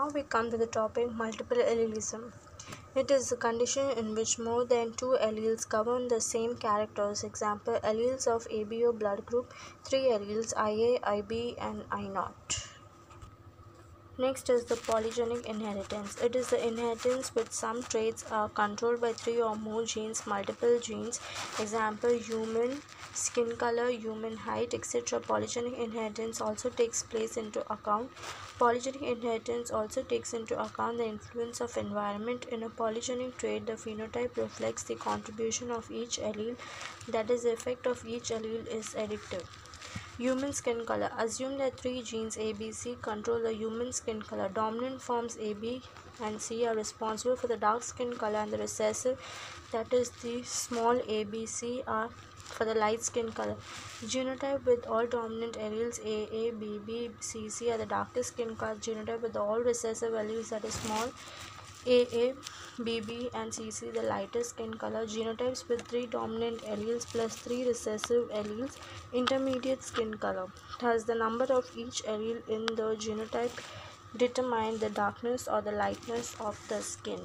Now we come to the topic multiple allelism. It is a condition in which more than two alleles govern the same characters. Example, alleles of ABO blood group, three alleles IA, IB and I naught. Next is the polygenic inheritance. It is the inheritance which some traits are controlled by three or more genes, multiple genes. Example, human skin color, human height, etc. Polygenic inheritance also takes place into account. Polygenic inheritance also takes into account the influence of environment. In a polygenic trait, the phenotype reflects the contribution of each allele, that is, the effect of each allele is additive. Human skin color. Assume that three genes A, B, C control the human skin color. Dominant forms A, B, and C are responsible for the dark skin color, and the recessive, that is the small a, B, C, are for the light skin color. Genotype with all dominant alleles A, B, B, C, C are the darkest skin color. Genotype with all recessive alleles, that is small a, BB and CC the lightest skin color. Genotypes with three dominant alleles plus three recessive alleles, intermediate skin color. Thus, the number of each allele in the genotype determine the darkness or the lightness of the skin.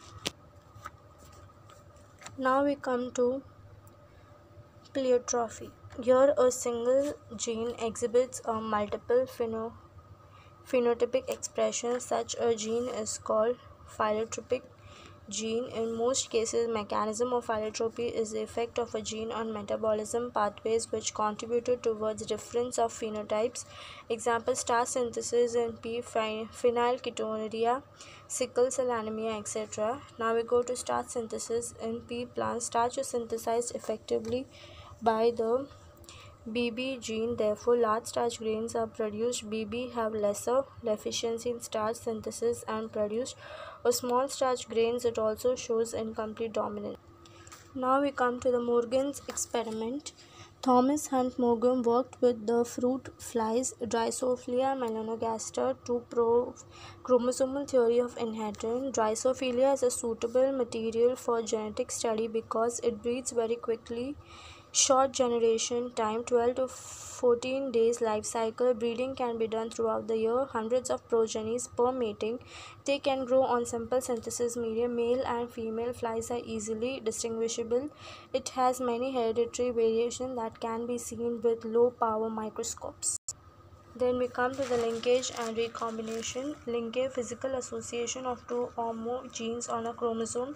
Now we come to pleiotropy. Here, a single gene exhibits a multiple phenotypic expression. Such a gene is called pleiotropy gene. In most cases, mechanism of pleiotropy is the effect of a gene on metabolism pathways which contributed towards difference of phenotypes. Example, starch synthesis in P. phenylketonuria, sickle cell anemia, etc. Now we go to starch synthesis in pea plants. Starch is synthesized effectively by the BB gene, therefore large starch grains are produced. BB have lesser efficiency in starch synthesis and produce a small starch grains. It also shows incomplete dominance. Now we come to the Morgan's experiment. Thomas Hunt Morgan worked with the fruit flies Drosophila melanogaster to prove chromosomal theory of inheritance. Drosophila is a suitable material for genetic study because it breeds very quickly. Short generation time, 12 to 14 days life cycle. Breeding can be done throughout the year. Hundreds of progenies per mating. They can grow on simple synthesis medium. Male and female flies are easily distinguishable. It has many hereditary variations that can be seen with low power microscopes. Then we come to the linkage and recombination. Linkage, physical association of two or more genes on a chromosome.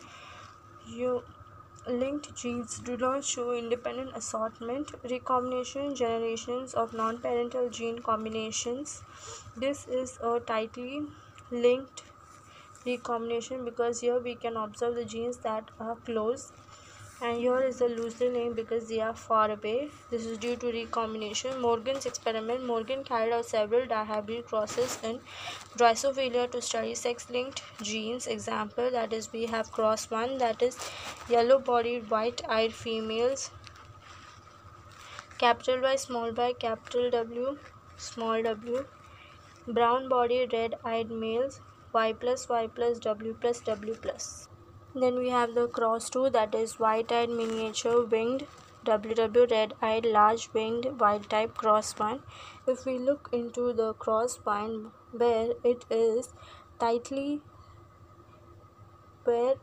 Linked genes do not show independent assortment. Recombination, generations of non-parental gene combinations. This is a tightly linked recombination because here we can observe the genes that are close, and here is the loosely linked because they are far away. This is due to recombination. Morgan's experiment. Morgan carried out several dihybrid crosses in Drosophila to study sex-linked genes. Example, that is, we have cross 1, that is yellow-bodied, white-eyed females, capital Y, capital W, small w, brown-bodied, red-eyed males, Y plus, W plus, W plus. Then we have the cross 2, that is white-eyed miniature winged WW, red-eyed large winged wild type cross 1. If we look into the cross 1, where it is tightly where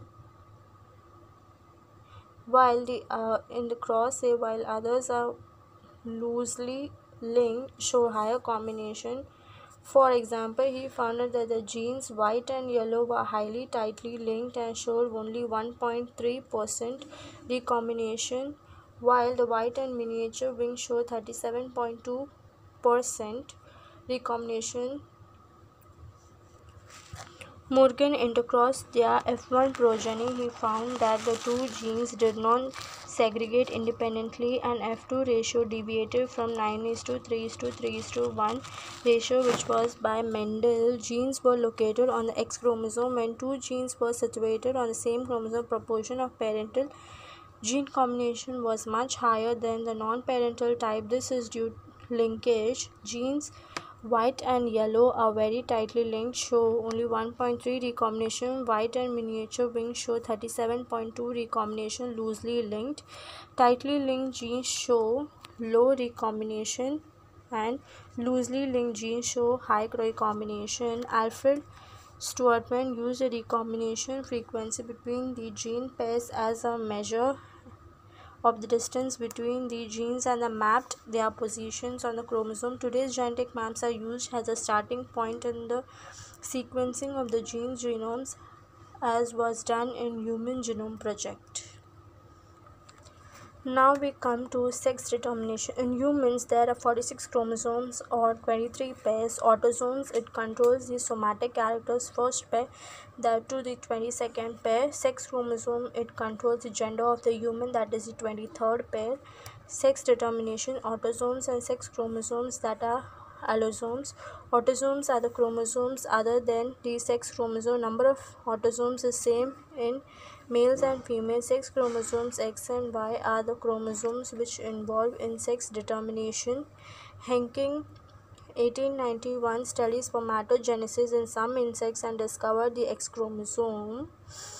while the in the cross A, while others are loosely linked, show higher combination. For example, he found that the genes white and yellow were highly tightly linked and showed only 1.3% recombination, while the white and miniature wings show 37.2% recombination. Morgan intercrossed their F1 progeny. He found that the two genes did not segregate independently, and F2 ratio deviated from 9:3:3:1 ratio, which was by Mendel. Genes were located on the X chromosome when two genes were situated on the same chromosome. Proportion of parental gene combination was much higher than the non-parental type. This is due to linkage. Genes white and yellow are very tightly linked, show only 1.3 recombination. White and miniature wings show 37.2 recombination. Loosely linked, tightly linked genes show low recombination, and loosely linked genes show high recombination. Alfred Stuartman used a recombination frequency between the gene pairs as a measure of the distance between the genes and mapped their positions on the chromosome. Today's genetic maps are used as a starting point in the sequencing of the genes genomes, as was done in Human Genome Project. Now we come to sex determination. In humans, there are 46 chromosomes or 23 pairs. Autosomes, it controls the somatic characters first pair, that to the 22nd pair. Sex chromosome, it controls the gender of the human, that is the 23rd pair. Sex determination, autosomes and sex chromosomes, that are allosomes. Autosomes are the chromosomes other than the sex chromosome. Number of autosomes is same in males and females. Sex chromosomes X and Y are the chromosomes which involve in sex determination. Henking 1891 studies spermatogenesis in some insects and discovered the X chromosome.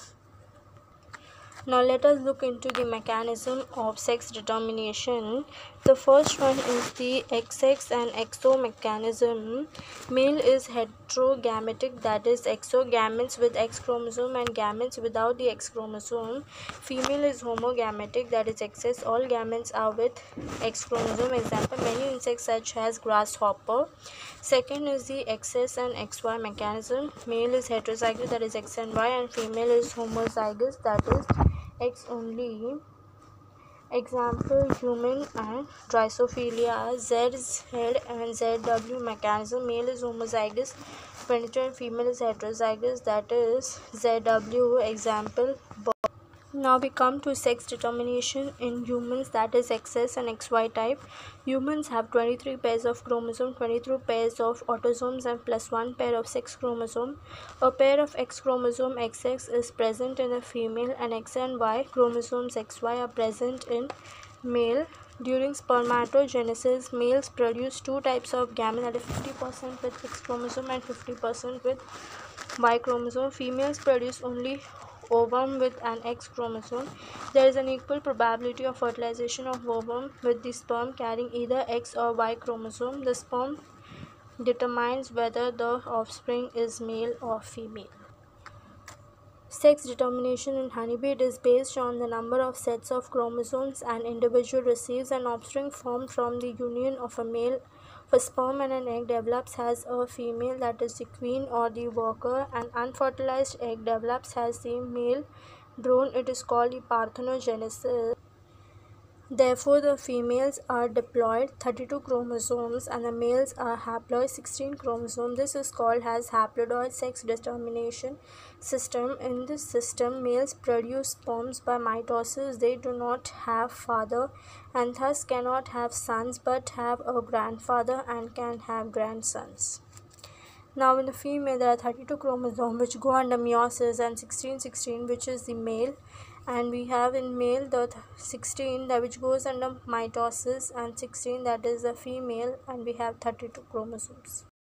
Now let us look into the mechanism of sex determination. The first one is the XX and XO mechanism. Male is heterogametic, that is exogametes with X chromosome and gametes without the X chromosome. Female is homogametic, that is XX, all gametes are with X chromosome. Example, many insects such as grasshopper. Second is the XX and XY mechanism. Male is heterozygous, that is X and Y, and female is homozygous, that is X only. Example, human and Drosophila. Z and ZW mechanism. Male is homozygous 22 and female is heterozygous, that is ZW. Example. Now we come to sex determination in humans, that is XX and XY type. Humans have 23 pairs of chromosomes, 23 pairs of autosomes and plus 1 pair of sex chromosome. A pair of X chromosome XX is present in a female and X and Y chromosomes XY are present in male. During spermatogenesis, males produce two types of gametes, that is 50% with X chromosome and 50% with Y chromosome. Females produce only ovum with an X chromosome. There is an equal probability of fertilization of ovum with the sperm carrying either X or Y chromosome. The sperm determines whether the offspring is male or female. Sex determination in honeybee is based on the number of sets of chromosomes an individual receives. An offspring formed from the union of a sperm and an egg develops as a female, that is the queen or the worker. An unfertilized egg develops as the male drone. It is called the parthenogenesis. Therefore, the females are diploid 32 chromosomes and the males are haploid 16 chromosomes. This is called as haploid sex determination system. In this system, males produce sperms by mitosis. They do not have father and thus cannot have sons, but have a grandfather and can have grandsons. Now in the female, there are 32 chromosomes which go under meiosis and 16 which is the male, and we have in male the 16 that which goes under mitosis and 16 that is the female, and we have 32 chromosomes.